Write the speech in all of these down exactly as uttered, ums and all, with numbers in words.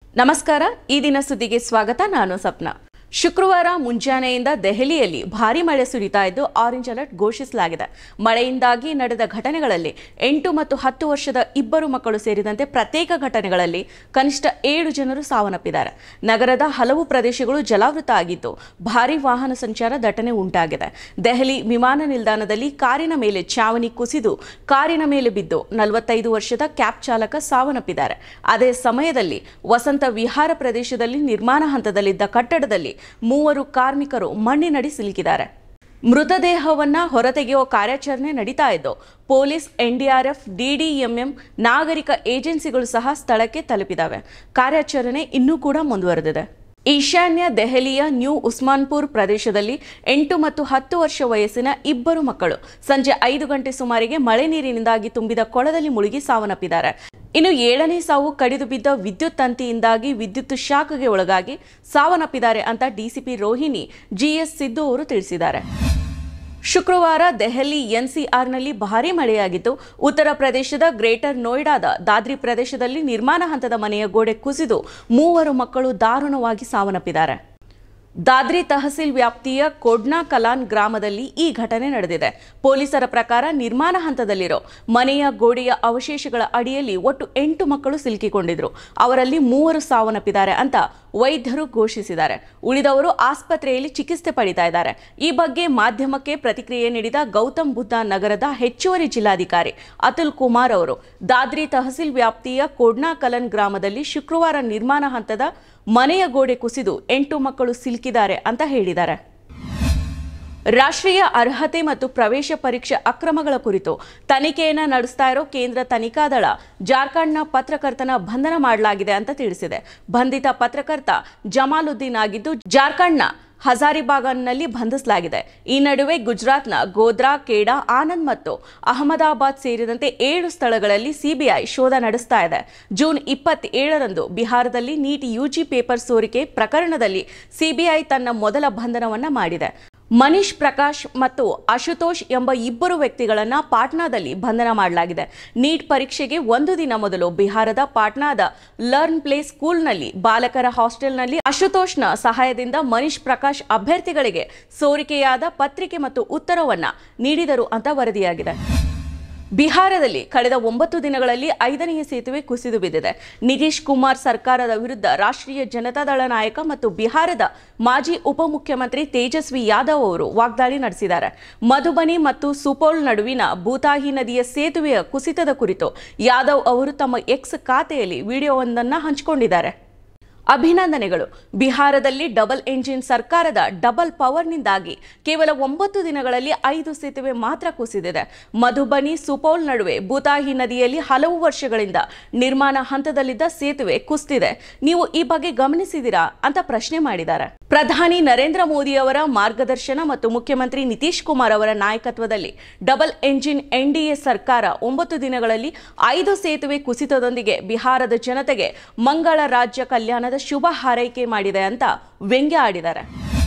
ನಮಸ್ಕಾರ ಈ ದಿನ ಸುದ್ದಿಗೆ ಸ್ವಾಗತ ನಾನು ಸಪ್ನಾ ಶುಕ್ರವಾರ ಮುಂಜಾನೆಯಿಂದ ದೆಹಲಿಯಲ್ಲಿ ಭಾರೀ ಮಳೆ ಸುರಿತಾ ಇದ್ದು ಆರೆಂಜ್ ಅಲರ್ಟ್ ಘೋಷಿಸಲಾಗಿದೆ ಮಳೆಯಿಂದಾಗಿ ನಡೆದ ಘಟನೆಗಳಲ್ಲಿ ಎಂಟು ಮತ್ತು ಹತ್ತು ವರ್ಷದ ಇಬ್ಬರು ಮಕ್ಕಳು ಸೇರಿದಂತೆ ಪ್ರತ್ಯೇಕ ಘಟನೆಗಳಲ್ಲಿ ಕನಿಷ್ಠ ಏಳು ಜನರು ಸಾವನ್ನಪ್ಪಿದ್ದಾರೆ ನಗರದ ಹಲವು ಪ್ರದೇಶಗಳು ಜಲಾವೃತ ಆಗಿದ್ದು ಭಾರೀ ವಾಹನ ಸಂಚಾರ ದಟ್ಟಣೆ ಉಂಟಾಗಿದೆ ದೆಹಲಿ ವಿಮಾನ ನಿಲ್ದಾಣದಲ್ಲಿ ಕಾರಿನ ಮೇಲೆ ಛಾವಣಿ ಕುಸಿದು ಕಾರಿನ ಮೇಲೆ ಬಿದ್ದು ನಲವತ್ತೈದು ವರ್ಷದ ಕ್ಯಾಬ್ ಚಾಲಕ ಸಾವನ್ನಪ್ಪಿದ್ದಾರೆ ಅದೇ ಸಮಯದಲ್ಲಿ ವಸಂತ ವಿಹಾರ ಪ್ರದೇಶದಲ್ಲಿ ನಿರ್ಮಾಣ ಹಂತದಲ್ಲಿದ್ದ ಕಟ್ಟಡದಲ್ಲಿ ಮೂವರು ಕಾರ್ಮಿಕರು ಮಣ್ಣಿನಡಿ ಸಿಲುಕಿದ್ದಾರೆ ಮೃತದೇಹವನ್ನ ಹೊರತೆಗೆಯುವ ಕಾರ್ಯಾಚರಣೆ ನಡೀತಾ ಇದ್ದು ಪೊಲೀಸ್ ಎನ್ಡಿಆರ್ಎಫ್ ಡಿಡಿಎಂಎಂ ನಾಗರಿಕ ಏಜೆನ್ಸಿಗಳು ಸಹ ಸ್ಥಳಕ್ಕೆ ತಲುಪಿದವೆ ಕಾರ್ಯಾಚರಣೆ ಇನ್ನೂ ಕೂಡ ಮುಂದುವರೆದಿದೆ ಈಶಾನ್ಯ ದೆಹಲಿಯ ನ್ಯೂ ಉಸ್ಮಾನ್ಪುರ್ ಪ್ರದೇಶದಲ್ಲಿ ಎಂಟು ಮತ್ತು ಹತ್ತು ವರ್ಷ ವಯಸ್ಸಿನ ಇಬ್ಬರು ಮಕ್ಕಳು ಸಂಜೆ ಐದು ಗಂಟೆ ಸುಮಾರಿಗೆ ಮಳೆ ನೀರಿನಿಂದಾಗಿ ತುಂಬಿದ ಕೊಳದಲ್ಲಿ ಮುಳುಗಿ ಸಾವನ್ನಪ್ಪಿದ್ದಾರೆ ಇನ್ನು ಏಳನೇ ಸಾವು ಕಡಿದು ಬಿದ್ದ ವಿದ್ಯುತ್ ತಂತಿಯಿಂದಾಗಿ ವಿದ್ಯುತ್ ಶಾಕ್ಗೆ ಒಳಗಾಗಿ ಸಾವನ್ನಪ್ಪಿದ್ದಾರೆ ಅಂತ ಡಿಸಿಪಿ ರೋಹಿಣಿ ಜಿಎಸ್ ಸಿದ್ದು ಅವರು ತಿಳಿಸಿದ್ದಾರೆ ಶುಕ್ರವಾರ ದೆಹಲಿ ಎನ್ಸಿಆರ್ನಲ್ಲಿ ಭಾರೀ ಮಳೆಯಾಗಿದ್ದು ಉತ್ತರ ಪ್ರದೇಶದ ಗ್ರೇಟರ್ ನೋಯ್ಡಾದ ದಾದ್ರಿ ಪ್ರದೇಶದಲ್ಲಿ ನಿರ್ಮಾಣ ಹಂತದ ಮನೆಯ ಗೋಡೆ ಕುಸಿದು ಮೂವರು ಮಕ್ಕಳು ದಾರುಣವಾಗಿ ಸಾವನ್ನಪ್ಪಿದ್ದಾರೆ ದಾದ್ರಿ ತಹಸೀಲ್ ವ್ಯಾಪ್ತಿಯ ಕೋಡ್ನಾ ಕಲಾನ್ ಗ್ರಾಮದಲ್ಲಿ ಈ ಘಟನೆ ನಡೆದಿದೆ ಪೊಲೀಸರ ಪ್ರಕಾರ ನಿರ್ಮಾಣ ಹಂತದಲ್ಲಿರೋ ಮನೆಯ ಗೋಡೆಯ ಅವಶೇಷಗಳ ಅಡಿಯಲ್ಲಿ ಒಟ್ಟು ಎಂಟು ಮಕ್ಕಳು ಸಿಲುಕಿಕೊಂಡಿದ್ರು ಅವರಲ್ಲಿ ಮೂವರು ಸಾವನ್ನಪ್ಪಿದ್ದಾರೆ ಅಂತ ವೈದ್ಯರು ಘೋಷಿಸಿದ್ದಾರೆ ಉಳಿದವರು ಆಸ್ಪತ್ರೆಯಲ್ಲಿ ಚಿಕಿತ್ಸೆ ಪಡಿತಾ ಇದ್ದಾರೆ ಈ ಬಗ್ಗೆ ಮಾಧ್ಯಮಕ್ಕೆ ಪ್ರತಿಕ್ರಿಯೆ ನೀಡಿದ ಗೌತಮ್ ಬುದ್ಧ ನಗರದ ಹೆಚ್ಚುವರಿ ಜಿಲ್ಲಾಧಿಕಾರಿ ಅತುಲ್ ಕುಮಾರ್ ಅವರು ದಾದ್ರಿ ತಹಸೀಲ್ ವ್ಯಾಪ್ತಿಯ ಕೋಡ್ನಾ ಕಲನ್ ಗ್ರಾಮದಲ್ಲಿ ಶುಕ್ರವಾರ ನಿರ್ಮಾಣ ಹಂತದ ಮನೆಯ ಗೋಡೆ ಕುಸಿದು ಎಂಟು ಮಕ್ಕಳು ಸಿಲುಕಿದ್ದಾರೆ ಅಂತ ಹೇಳಿದ್ದಾರೆ ರಾಷ್ಟ್ರೀಯ ಅರ್ಹತೆ ಮತ್ತು ಪ್ರವೇಶ ಪರೀಕ್ಷೆ ಅಕ್ರಮಗಳ ಕುರಿತು ತನಿಖೆಯನ್ನು ನಡೆಸ್ತಾ ಇರೋ ಕೇಂದ್ರ ತನಿಖಾ ದಳ ಜಾರ್ಖಂಡ್ನ ಪತ್ರಕರ್ತನ ಬಂಧನ ಮಾಡಲಾಗಿದೆ ಅಂತ ತಿಳಿಸಿದೆ ಬಂಧಿತ ಪತ್ರಕರ್ತ ಜಮಾಲುದ್ದೀನ್ ಆಗಿದ್ದು ಜಾರ್ಖಂಡ್ನ ಹಜಾರಿಬಾಗ್ನಲ್ಲಿ ಬಂಧಿಸಲಾಗಿದೆ ಈ ನಡುವೆ ಗುಜರಾತ್ನ ಗೋಧ್ರಾ ಖೇಡಾ ಆನಂದ್ ಮತ್ತು ಅಹಮದಾಬಾದ್ ಸೇರಿದಂತೆ ಏಳು ಸ್ಥಳಗಳಲ್ಲಿ ಸಿಬಿಐ ಶೋಧ ನಡೆಸ್ತಾ ಇದೆ ಜೂನ್ ಇಪ್ಪತ್ತೇಳರಂದು ಬಿಹಾರದಲ್ಲಿ ನೀಟ್ ಯುಜಿ ಪೇಪರ್ ಸೋರಿಕೆ ಪ್ರಕರಣದಲ್ಲಿ ಸಿಬಿಐ ತನ್ನ ಮೊದಲ ಬಂಧನವನ್ನ ಮಾಡಿದೆ ಮನೀಶ್ ಪ್ರಕಾಶ್ ಮತ್ತು ಅಶುತೋಷ್ ಎಂಬ ಇಬ್ಬರು ವ್ಯಕ್ತಿಗಳನ್ನು ಪಾಟ್ನಾದಲ್ಲಿ ಬಂಧನ ಮಾಡಲಾಗಿದೆ ನೀಟ್ ಪರೀಕ್ಷೆಗೆ ಒಂದು ದಿನ ಮೊದಲು ಬಿಹಾರದ ಪಾಟ್ನಾದ ಲರ್ನ್ ಪ್ಲೇ ಸ್ಕೂಲ್ನಲ್ಲಿ ಬಾಲಕರ ಹಾಸ್ಟೆಲ್ನಲ್ಲಿ ಅಶುತೋಷ್ನ ಸಹಾಯದಿಂದ ಮನೀಶ್ ಪ್ರಕಾಶ್ ಅಭ್ಯರ್ಥಿಗಳಿಗೆ ಸೋರಿಕೆಯಾದ ಪತ್ರಿಕೆ ಮತ್ತು ಉತ್ತರವನ್ನ ನೀಡಿದರು ಅಂತ ವರದಿಯಾಗಿದೆ ಬಿಹಾರದಲ್ಲಿ ಕಳೆದ ಒಂಬತ್ತು ದಿನಗಳಲ್ಲಿ ಐದನೆಯ ಸೇತುವೆ ಕುಸಿದು ಬಿದ್ದಿದೆ ನಿತೀಶ್ ಕುಮಾರ್ ಸರ್ಕಾರದ ವಿರುದ್ಧ ರಾಷ್ಟ್ರೀಯ ಜನತಾದಳ ನಾಯಕ ಮತ್ತು ಬಿಹಾರದ ಮಾಜಿ ಉಪಮುಖ್ಯಮಂತ್ರಿ ತೇಜಸ್ವಿ ಯಾದವ್ ಅವರು ವಾಗ್ದಾಳಿ ನಡೆಸಿದ್ದಾರೆ ಮಧುಬನಿ ಮತ್ತು ಸುಪೌಲ್ ನಡುವಿನ ಭೂತಾಹಿ ನದಿಯ ಸೇತುವೆಯ ಕುಸಿತದ ಕುರಿತು ಯಾದವ್ ಅವರು ತಮ್ಮ ಎಕ್ಸ್ ಖಾತೆಯಲ್ಲಿ ವಿಡಿಯೋವೊಂದನ್ನು ಹಂಚಿಕೊಂಡಿದ್ದಾರೆ ಅಭಿನಂದನೆಗಳು ಬಿಹಾರದಲ್ಲಿ ಡಬಲ್ ಎಂಜಿನ್ ಸರ್ಕಾರದ ಡಬಲ್ ಪವರ್ನಿಂದಾಗಿ ಕೇವಲ ಒಂಬತ್ತು ದಿನಗಳಲ್ಲಿ ಐದು ಸೇತುವೆ ಮಾತ್ರ ಕುಸಿದಿದೆ ಮಧುಬನಿ ಸುಪೌಲ್ ನಡುವೆ ಭೂತಾಹಿ ನದಿಯಲ್ಲಿ ಹಲವು ವರ್ಷಗಳಿಂದ ನಿರ್ಮಾಣ ಹಂತದಲ್ಲಿದ್ದ ಸೇತುವೆ ಕುಸಿದಿದೆ ನೀವು ಈ ಬಗ್ಗೆ ಗಮನಿಸಿದಿರಾ ಅಂತ ಪ್ರಶ್ನೆ ಮಾಡಿದ್ದಾರೆ ಪ್ರಧಾನಿ ನರೇಂದ್ರ ಮೋದಿ ಅವರ ಮಾರ್ಗದರ್ಶನ ಮತ್ತು ಮುಖ್ಯಮಂತ್ರಿ ನಿತೀಶ್ ಕುಮಾರ್ ಅವರ ನಾಯಕತ್ವದಲ್ಲಿ ಡಬಲ್ ಎಂಜಿನ್ ಎನ್ಡಿಎ ಸರ್ಕಾರ ಒಂಬತ್ತು ದಿನಗಳಲ್ಲಿ ಐದು ಸೇತುವೆ ಕುಸಿತದೊಂದಿಗೆ ಬಿಹಾರದ ಜನತೆಗೆ ಮಂಗಳ ರಾಜ್ಯ ಕಲ್ಯಾಣದ ಶುಭ ಹಾರೈಕೆ ಮಾಡಿದೆ ಅಂತ ವ್ಯಂಗ್ಯ ಆಡಿದ್ದಾರೆ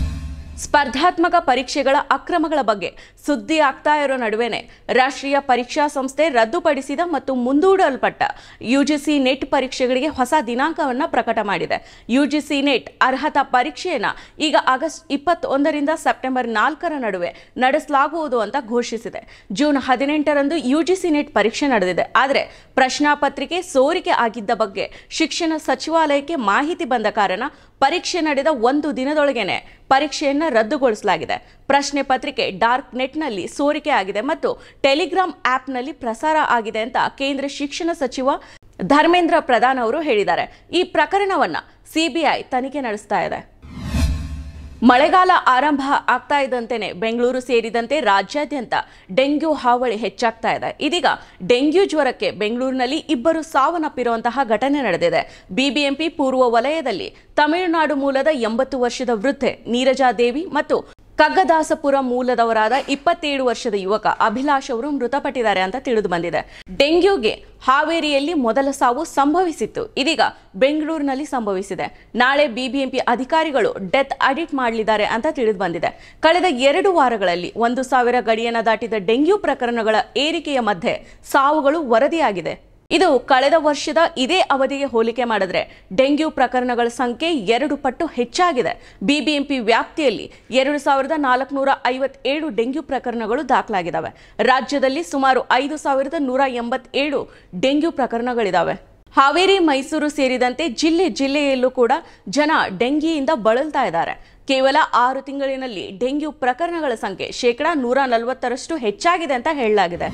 ಸ್ಪರ್ಧಾತ್ಮಕ ಪರೀಕ್ಷೆಗಳ ಅಕ್ರಮಗಳ ಬಗ್ಗೆ ಸುದ್ದಿ ಆಗ್ತಾ ಇರೋ ನಡುವೆನೆ ರಾಷ್ಟ್ರೀಯ ಪರೀಕ್ಷಾ ಸಂಸ್ಥೆ ರದ್ದುಪಡಿಸಿದ ಮತ್ತು ಮುಂದೂಡಲ್ಪಟ್ಟ ಯುಜಿಸಿ ನೆಟ್ ಪರೀಕ್ಷೆಗಳಿಗೆ ಹೊಸ ದಿನಾಂಕವನ್ನು ಪ್ರಕಟ ಮಾಡಿದೆ ಯುಜಿಸಿ ನೆಟ್ ಅರ್ಹತಾ ಪರೀಕ್ಷೆಯನ್ನು ಈಗ ಆಗಸ್ಟ್ ಇಪ್ಪತ್ತೊಂದರಿಂದ ಸೆಪ್ಟೆಂಬರ್ ನಾಲ್ಕರ ನಡುವೆ ನಡೆಸಲಾಗುವುದು ಅಂತ ಘೋಷಿಸಿದೆ ಜೂನ್ ಹದಿನೆಂಟರಂದು ಯುಜಿಸಿ ನೆಟ್ ಪರೀಕ್ಷೆ ನಡೆದಿದೆ ಆದರೆ ಪ್ರಶ್ನಾಪತ್ರಿಕೆ ಸೋರಿಕೆ ಆಗಿದ್ದ ಬಗ್ಗೆ ಶಿಕ್ಷಣ ಸಚಿವಾಲಯಕ್ಕೆ ಮಾಹಿತಿ ಬಂದ ಕಾರಣ ಪರೀಕ್ಷೆ ನಡೆದ ಒಂದು ದಿನದೊಳಗೇನೆ ಪರೀಕ್ಷೆಯನ್ನು ರದ್ದುಗೊಳಿಸಲಾಗಿದೆ ಪ್ರಶ್ನೆ ಪತ್ರಿಕೆ ಡಾರ್ಕ್ ನೆಟ್ನಲ್ಲಿ ಸೋರಿಕೆ ಆಗಿದೆ ಮತ್ತು ಟೆಲಿಗ್ರಾಮ್ ಆಪ್ನಲ್ಲಿ ಪ್ರಸಾರ ಆಗಿದೆ ಅಂತ ಕೇಂದ್ರ ಶಿಕ್ಷಣ ಸಚಿವ ಧರ್ಮೇಂದ್ರ ಪ್ರಧಾನ್ ಅವರು ಹೇಳಿದ್ದಾರೆ ಈ ಪ್ರಕರಣವನ್ನ ಸಿಬಿಐ ತನಿಖೆ ನಡೆಸ್ತಾ ಇದೆ ಮಳೆಗಾಲ ಆರಂಭ ಆಗ್ತಾ ಇದ್ದಂತೆಯೇ ಬೆಂಗಳೂರು ಸೇರಿದಂತೆ ರಾಜ್ಯಾದ್ಯಂತ ಡೆಂಗ್ಯೂ ಹಾವಳಿ ಹೆಚ್ಚಾಗ್ತಾ ಇದೆ ಇದೀಗ ಡೆಂಗ್ಯೂ ಜ್ವರಕ್ಕೆ ಬೆಂಗಳೂರಿನಲ್ಲಿ ಇಬ್ಬರು ಸಾವನ್ನಪ್ಪಿರುವಂತಹ ಘಟನೆ ನಡೆದಿದೆ ಬಿಬಿಎಂಪಿ ಪೂರ್ವ ವಲಯದಲ್ಲಿ ತಮಿಳುನಾಡು ಮೂಲದ ಎಂಬತ್ತು ವರ್ಷದ ವೃದ್ಧೆ ನೀರಜಾದೇವಿ ಮತ್ತು ಕಗ್ಗದಾಸಪುರ ಮೂಲದವರಾದ ಇಪ್ಪತ್ತೇಳು ವರ್ಷದ ಯುವಕ ಅಭಿಲಾಷ್ ಅವರು ಮೃತಪಟ್ಟಿದ್ದಾರೆ ಅಂತ ತಿಳಿದು ಬಂದಿದೆ ಡೆಂಗ್ಯೂಗೆ ಹಾವೇರಿಯಲ್ಲಿ ಮೊದಲ ಸಾವು ಸಂಭವಿಸಿತ್ತು ಇದೀಗ ಬೆಂಗಳೂರಿನಲ್ಲಿ ಸಂಭವಿಸಿದೆ ನಾಳೆ ಬಿಬಿಎಂಪಿ ಅಧಿಕಾರಿಗಳು ಡೆತ್ ಆಡಿಟ್ ಮಾಡಲಿದ್ದಾರೆ ಅಂತ ತಿಳಿದು ಬಂದಿದೆ ಕಳೆದ ಎರಡು ವಾರಗಳಲ್ಲಿ ಒಂದು ಸಾವಿರ ಗಡಿಯನ್ನು ದಾಟಿದ ಡೆಂಗ್ಯೂ ಪ್ರಕರಣಗಳ ಏರಿಕೆಯ ಮಧ್ಯೆ ಸಾವುಗಳು ವರದಿಯಾಗಿದೆ ಇದು ಕಳೆದ ವರ್ಷದ ಇದೇ ಅವಧಿಗೆ ಹೋಲಿಕೆ ಮಾಡಿದ್ರೆ ಡೆಂಗ್ಯೂ ಪ್ರಕರಣಗಳ ಸಂಖ್ಯೆ ಎರಡು ಪಟ್ಟು ಹೆಚ್ಚಾಗಿದೆ. ಬಿಬಿಎಂಪಿ ವ್ಯಾಪ್ತಿಯಲ್ಲಿ ಎರಡು ಸಾವಿರದ ನಾಲ್ಕುನೂರ ಐವತ್ತೇಳು ಡೆಂಗ್ಯೂ ಪ್ರಕರಣಗಳು ದಾಖಲಾಗಿದ್ದಾವೆ. ರಾಜ್ಯದಲ್ಲಿ ಸುಮಾರು ಐದು ಸಾವಿರದ ನೂರ ಎಂಬತ್ತೇಳು ಡೆಂಗ್ಯೂ ಪ್ರಕರಣಗಳಿದ್ದಾವೆ. ಹಾವೇರಿ, ಮೈಸೂರು ಸೇರಿದಂತೆ ಜಿಲ್ಲೆ ಜಿಲ್ಲೆಯಲ್ಲೂ ಕೂಡ ಜನ ಡೆಂಗಿಯಿಂದ ಬಳಲ್ತಾ ಇದ್ದಾರೆ. ಕೇವಲ ಆರು ತಿಂಗಳಿನಲ್ಲಿ ಡೆಂಗ್ಯೂ ಪ್ರಕರಣಗಳ ಸಂಖ್ಯೆ ಶೇಕಡ ನೂರ ನಲವತ್ತರಷ್ಟು ಹೆಚ್ಚಾಗಿದೆ ಅಂತ ಹೇಳಲಾಗಿದೆ.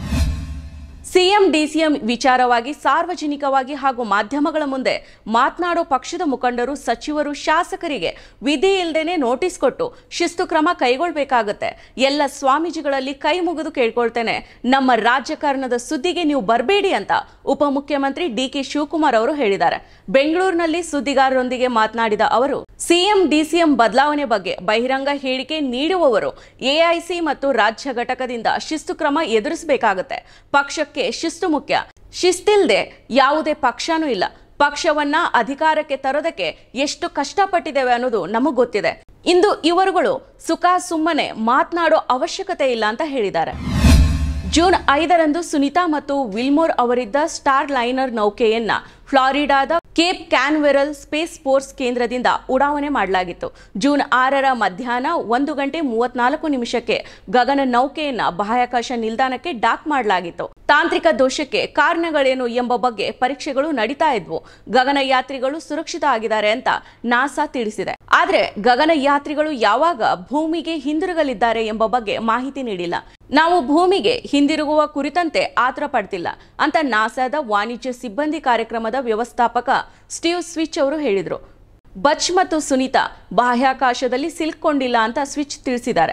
ಸಿಎಂ ಡಿಸಿಎಂ ವಿಚಾರವಾಗಿ ಸಾರ್ವಜನಿಕವಾಗಿ ಹಾಗೂ ಮಾಧ್ಯಮಗಳ ಮುಂದೆ ಮಾತನಾಡೋ ಪಕ್ಷದ ಮುಖಂಡರು, ಸಚಿವರು, ಶಾಸಕರಿಗೆ ವಿಧಿ ಇಲ್ಲದೇನೆ ನೋಟಿಸ್ ಕೊಟ್ಟು ಶಿಸ್ತು ಕ್ರಮ ಕೈಗೊಳ್ಳಬೇಕಾಗುತ್ತೆ. ಎಲ್ಲ ಸ್ವಾಮೀಜಿಗಳಲ್ಲಿ ಕೈ ಮುಗಿದು ಕೇಳ್ಕೊಳ್ತೇನೆ, ನಮ್ಮ ರಾಜಕಾರಣದ ಸುದ್ದಿಗೆ ನೀವು ಬರಬೇಡಿ ಅಂತ ಉಪಮುಖ್ಯಮಂತ್ರಿ ಡಿಕೆ ಶಿವಕುಮಾರ್ ಅವರು ಹೇಳಿದ್ದಾರೆ. ಬೆಂಗಳೂರಿನಲ್ಲಿ ಸುದ್ದಿಗಾರರೊಂದಿಗೆ ಮಾತನಾಡಿದ ಅವರು, ಸಿಎಂ ಡಿಸಿಎಂ ಬದಲಾವಣೆ ಬಗ್ಗೆ ಬಹಿರಂಗ ಹೇಳಿಕೆ ನೀಡುವವರು ಎಐಸಿ ಮತ್ತು ರಾಜ್ಯ ಘಟಕದಿಂದ ಶಿಸ್ತು ಕ್ರಮ ಎದುರಿಸಬೇಕಾಗುತ್ತೆ. ಪಕ್ಷಕ್ಕೆ ಶಿಸ್ತು ಮುಖ್ಯ. ಶಿಸ್ತಿಲ್ದೆ ಯಾವುದೇ ಪಕ್ಷನೂ ಇಲ್ಲ. ಪಕ್ಷವನ್ನ ಅಧಿಕಾರಕ್ಕೆ ತರೋದಕ್ಕೆ ಎಷ್ಟು ಕಷ್ಟಪಟ್ಟಿದ್ದೇವೆ ಅನ್ನೋದು ನಮಗ್ ಗೊತ್ತಿದೆ. ಇಂದು ಇವರುಗಳು ಸುಖ ಸುಮ್ಮನೆ ಮಾತನಾಡೋ ಅವಶ್ಯಕತೆ ಇಲ್ಲ ಅಂತ ಹೇಳಿದ್ದಾರೆ. ಜೂನ್ ಐದರಂದು ಸುನೀತಾ ಮತ್ತು ವಿಲ್ಮೋರ್ ಅವರಿದ್ದ ಸ್ಟಾರ್ ಲೈನರ್ ನೌಕೆಯನ್ನ ಫ್ಲಾರಿಡಾದ ಕೇಪ್ ಕ್ಯಾನ್ವೆರಲ್ ಸ್ಪೇಸ್ ಫೋರ್ಸ್ ಕೇಂದ್ರದಿಂದ ಉಡಾವಣೆ ಮಾಡಲಾಗಿತ್ತು. ಜೂನ್ ಆರರ ಮಧ್ಯಾಹ್ನ ಒಂದು ಗಂಟೆ ಮೂವತ್ನಾಲ್ಕು ನಿಮಿಷಕ್ಕೆ ಗಗನ ನೌಕೆಯನ್ನ ಬಾಹ್ಯಾಕಾಶ ನಿಲ್ದಾಣಕ್ಕೆ ಡಾಕ್ ಮಾಡಲಾಗಿತ್ತು. ತಾಂತ್ರಿಕ ದೋಷಕ್ಕೆ ಕಾರಣಗಳೇನು ಎಂಬ ಬಗ್ಗೆ ಪರೀಕ್ಷೆಗಳು ನಡೀತಾ ಇದ್ವು. ಗಗನಯಾತ್ರಿಗಳು ಸುರಕ್ಷಿತ ಆಗಿದ್ದಾರೆ ಅಂತ ನಾಸಾ ತಿಳಿಸಿದೆ. ಆದ್ರೆ ಗಗನಯಾತ್ರಿಗಳು ಯಾವಾಗ ಭೂಮಿಗೆ ಹಿಂದಿರುಗಲಿದ್ದಾರೆ ಎಂಬ ಬಗ್ಗೆ ಮಾಹಿತಿ ನೀಡಿಲ್ಲ. ನಾವು ಭೂಮಿಗೆ ಹಿಂದಿರುಗುವ ಕುರಿತಂತೆ ಆತರ ಪಡ್ತಿಲ್ಲ ಅಂತ ನಾಸಾದ ವಾಣಿಜ್ಯ ಸಿಬ್ಬಂದಿ ಕಾರ್ಯಕ್ರಮದ ವ್ಯವಸ್ಥಾಪಕ ಸ್ಟೀವ್ ಸ್ವಿಚ್ ಅವರು ಹೇಳಿದರು. ಬಚ್ ಮತ್ತು ಸುನೀತಾ ಬಾಹ್ಯಾಕಾಶದಲ್ಲಿ ಸಿಲುಕೊಂಡಿಲ್ಲ ಅಂತ ಸ್ವಿಚ್ ತಿಳಿಸಿದ್ದಾರೆ.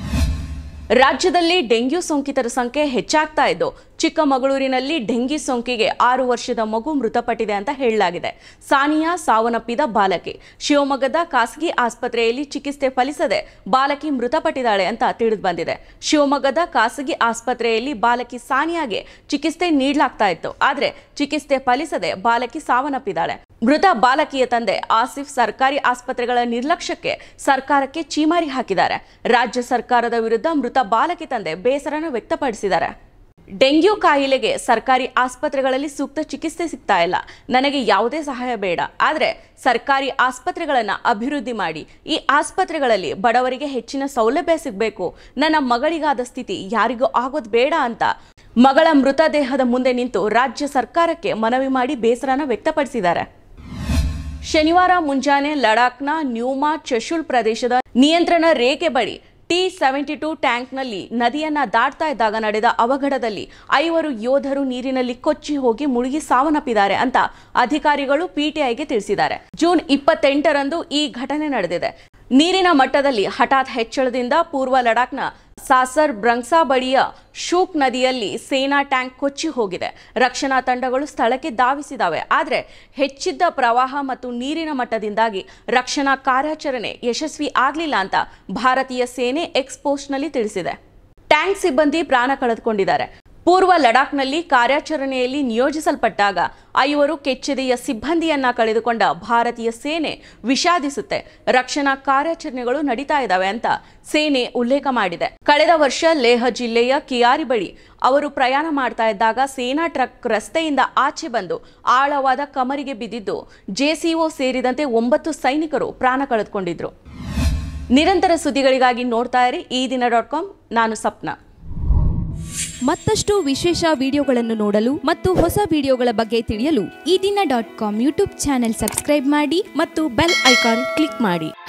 ರಾಜ್ಯದಲ್ಲಿ ಡೆಂಗ್ಯೂ ಸೋಂಕಿತರ ಸಂಖ್ಯೆ ಹೆಚ್ಚಾಗ್ತಾ ಇದ್ದು, ಚಿಕ್ಕಮಗಳೂರಿನಲ್ಲಿ ಡೆಂಗಿ ಸೋಂಕಿಗೆ ಆರು ವರ್ಷದ ಮಗು ಮೃತಪಟ್ಟಿದೆ ಅಂತ ಹೇಳಲಾಗಿದೆ. ಸಾನಿಯಾ ಸಾವನ್ನಪ್ಪಿದ ಬಾಲಕಿ. ಶಿವಮೊಗ್ಗದ ಖಾಸಗಿ ಆಸ್ಪತ್ರೆಯಲ್ಲಿ ಚಿಕಿತ್ಸೆ ಫಲಿಸದೆ ಬಾಲಕಿ ಮೃತಪಟ್ಟಿದ್ದಾಳೆ ಅಂತ ತಿಳಿದು ಬಂದಿದೆ. ಶಿವಮೊಗ್ಗದ ಖಾಸಗಿ ಆಸ್ಪತ್ರೆಯಲ್ಲಿ ಬಾಲಕಿ ಸಾನಿಯಾಗೆ ಚಿಕಿತ್ಸೆ ನೀಡಲಾಗ್ತಾ ಇತ್ತು. ಆದ್ರೆ ಚಿಕಿತ್ಸೆ ಫಲಿಸದೆ ಬಾಲಕಿ ಸಾವನ್ನಪ್ಪಿದ್ದಾಳೆ. ಮೃತ ಬಾಲಕಿಯ ತಂದೆ ಆಸಿಫ್ ಸರ್ಕಾರಿ ಆಸ್ಪತ್ರೆಗಳ ನಿರ್ಲಕ್ಷ್ಯಕ್ಕೆ ಸರ್ಕಾರಕ್ಕೆ ಚೀಮಾರಿ ಹಾಕಿದ್ದಾರೆ. ರಾಜ್ಯ ಸರ್ಕಾರದ ವಿರುದ್ಧ ಮೃತ ಬಾಲಕಿ ತಂದೆ ಬೇಸರನ ವ್ಯಕ್ತಪಡಿಸಿದ್ದಾರೆ. ಡೆಂಗ್ಯೂ ಕಾಯಿಲೆಗೆ ಸರ್ಕಾರಿ ಆಸ್ಪತ್ರೆಗಳಲ್ಲಿ ಸೂಕ್ತ ಚಿಕಿತ್ಸೆ ಸಿಗ್ತಾ ಇಲ್ಲ. ನನಗೆ ಯಾವುದೇ ಸಹಾಯ ಬೇಡ, ಆದರೆ ಸರ್ಕಾರಿ ಆಸ್ಪತ್ರೆಗಳನ್ನು ಅಭಿವೃದ್ಧಿ ಮಾಡಿ ಈ ಆಸ್ಪತ್ರೆಗಳಲ್ಲಿ ಬಡವರಿಗೆ ಹೆಚ್ಚಿನ ಸೌಲಭ್ಯ ಸಿಗಬೇಕು. ನನ್ನ ಮಗಳಿಗಾದ ಸ್ಥಿತಿ ಯಾರಿಗೂ ಆಗೋದು ಬೇಡ ಅಂತ ಮಗಳ ಮೃತದೇಹದ ಮುಂದೆ ನಿಂತು ರಾಜ್ಯ ಸರ್ಕಾರಕ್ಕೆ ಮನವಿ ಮಾಡಿ ಬೇಸರನ ವ್ಯಕ್ತಪಡಿಸಿದ್ದಾರೆ. ಶನಿವಾರ ಮುಂಜಾನೆ ಲಡಾಖ್ನ ನ್ಯೂಮಾ ಚಶುಲ್ ಪ್ರದೇಶದ ನಿಯಂತ್ರಣ ರೇಖೆ ಬಳಿ ಟಿ ಸೆವೆಂಟಿ ಟೂ ಟ್ಯಾಂಕ್ನಲ್ಲಿ ನದಿಯನ್ನ ದಾಟ್ತಾ ಇದ್ದಾಗ ನಡೆದ ಅವಘಡದಲ್ಲಿ ಐವರು ಯೋಧರು ನೀರಿನಲ್ಲಿ ಕೊಚ್ಚಿ ಹೋಗಿ ಮುಳುಗಿ ಸಾವನ್ನಪ್ಪಿದ್ದಾರೆ ಅಂತ ಅಧಿಕಾರಿಗಳು ಪಿಟಿಐಗೆ ತಿಳಿಸಿದ್ದಾರೆ. ಜೂನ್ ಇಪ್ಪತ್ತೆಂಟರಂದು ಈ ಘಟನೆ ನಡೆದಿದೆ. ನೀರಿನ ಮಟ್ಟದಲ್ಲಿ ಹಠಾತ್ ಹೆಚ್ಚಳದಿಂದ ಪೂರ್ವ ಲಡಾಖ್ನ ಸಾಸರ್ ಬ್ರಂಗ್ಸಾ ಬಳಿಯ ಶೂಕ್ ನದಿಯಲ್ಲಿ ಸೇನಾ ಟ್ಯಾಂಕ್ ಕೊಚ್ಚಿ ಹೋಗಿದೆ. ರಕ್ಷಣಾ ತಂಡಗಳು ಸ್ಥಳಕ್ಕೆ ಧಾವಿಸಿದಾವೆ. ಆದರೆ ಹೆಚ್ಚಿದ್ದ ಪ್ರವಾಹ ಮತ್ತು ನೀರಿನ ಮಟ್ಟದಿಂದಾಗಿ ರಕ್ಷಣಾ ಕಾರ್ಯಾಚರಣೆ ಯಶಸ್ವಿ ಆಗಲಿಲ್ಲ ಅಂತ ಭಾರತೀಯ ಸೇನೆ ಎಕ್ಸ್ ಪೋಸ್ಟ್ನಲ್ಲಿ ತಿಳಿಸಿದೆ. ಟ್ಯಾಂಕ್ ಸಿಬ್ಬಂದಿ ಪ್ರಾಣ ಕಳೆದುಕೊಂಡಿದ್ದಾರೆ. ಪೂರ್ವ ಲಡಾಖ್ನಲ್ಲಿ ಕಾರ್ಯಾಚರಣೆಯಲ್ಲಿ ನಿಯೋಜಿಸಲ್ಪಟ್ಟಾಗ ಐವರು ಕೆಚ್ಚೆದೆಯ ಸಿಬ್ಬಂದಿಯನ್ನ ಕಳೆದುಕೊಂಡ ಭಾರತೀಯ ಸೇನೆ ವಿಷಾದಿಸುತ್ತೆ. ರಕ್ಷಣಾ ಕಾರ್ಯಾಚರಣೆಗಳು ನಡೀತಾ ಇದ್ದಾವೆ ಅಂತ ಸೇನೆ ಉಲ್ಲೇಖ ಮಾಡಿದೆ. ಕಳೆದ ವರ್ಷ ಲೇಹ್ ಜಿಲ್ಲೆಯ ಕಿಯಾರಿ ಬಳಿ ಅವರು ಪ್ರಯಾಣ ಮಾಡ್ತಾ ಇದ್ದಾಗ ಸೇನಾ ಟ್ರಕ್ ರಸ್ತೆಯಿಂದ ಆಚೆ ಬಂದು ಆಳವಾದ ಕಮರಿಗೆ ಬಿದ್ದಿದ್ದು ಜೆಸಿಒ ಸೇರಿದಂತೆ ಒಂಬತ್ತು ಸೈನಿಕರು ಪ್ರಾಣ ಕಳೆದುಕೊಂಡಿದ್ರು. ನಿರಂತರ ಸುದ್ದಿಗಳಿಗಾಗಿ ನೋಡ್ತಾ ಇರಿ ಈ ದಿನ ಡಾಟ್ ಕಾಮ್. ನಾನು ಸಪ್ನಾ. ಮತ್ತಷ್ಟು ವಿಶೇಷ ವಿಡಿಯೋಗಳನ್ನು ನೋಡಲು ಮತ್ತು ಹೊಸ ವಿಡಿಯೋಗಳ ಬಗ್ಗೆ ತಿಳಿಯಲು Ee Dina dot com YouTube channel subscribe ಮಾಡಿ ಮತ್ತು ಬೆಲ್ ಐಕಾನ್ ಕ್ಲಿಕ್ ಮಾಡಿ.